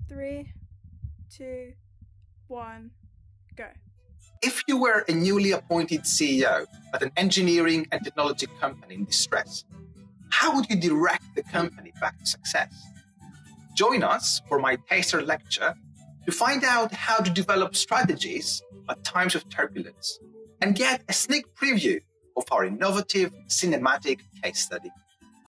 3, 2, 1, go. If you were a newly appointed CEO at an engineering and technology company in distress, how would you direct the company back to success? Join us for my taster lecture to find out how to develop strategies at times of turbulence and get a sneak preview of our innovative cinematic case study.